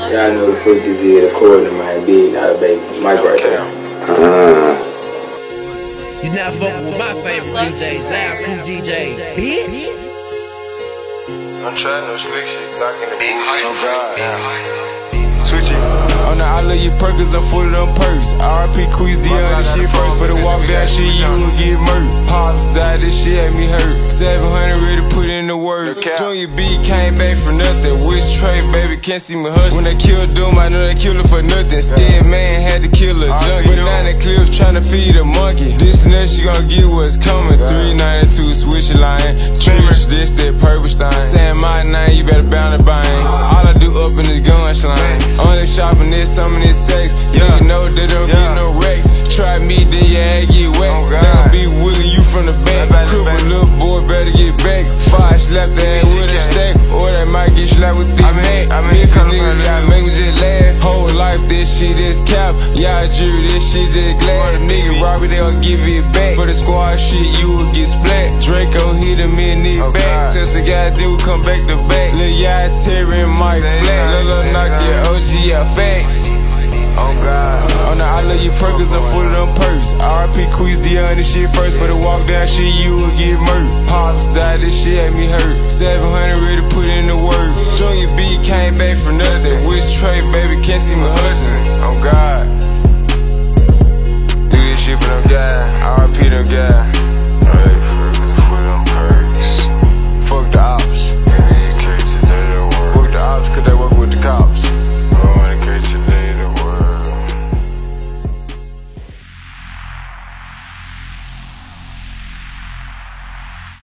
Y'all know the fuck this is, according to my big, not a baby. Mike right there. You not fucking with my favorite DJs, Loud Crew DJ, bitch. I'm trying no slick shit, knocking the boots. Oh God. Switch it. On the I love you Perkins, I'm full of them perks. RIP Queez Dion, this shit first for the walk down shit, you will get murked. Pops died, this shit had me hurt. 700 ready to put in the work. Junior B came back for nothing. Which Trey, baby, can't see my husband. When they killed Doom, I know they killed her for nothing. Scared man had to kill her junkie. But now the clips trying to feed a monkey. This and that, she gon' get what's coming. 392, switch line. Trish, this, that purple stein. Saying my name, you better bound the bang. All I do up in this gun line. Only shopping this, some of this sex. Nigga know that don't get no wrecks. Try me, then your ass get wet. They'll be willing you from the back. Cripple little boy, better get back. Fire slap the ass with a stack, or they might get slapped with the Mac. Me if a nigga got make me just laugh. Whole life, this shit is cap. Y'all jury, this shit just glad. Nigga rob it, they'll give it back. For the squad shit, you will get splat. Draco hit him in the back. Test the guy, then we come back to back. Lil' y'all Terry and Mike Black. Lil' knock your OG out facts. Oh God. On the I love you Perkins, I'm full of them perks. RIP Queez Dion, this shit first for the walk down shit, you will get murked. Pops died, this shit had me hurt. 700 ready to put in the work. Junior B came back for nothing. Which Trey, baby, can't see my husband. Oh God. Do this shit for them guys. RIP them guys.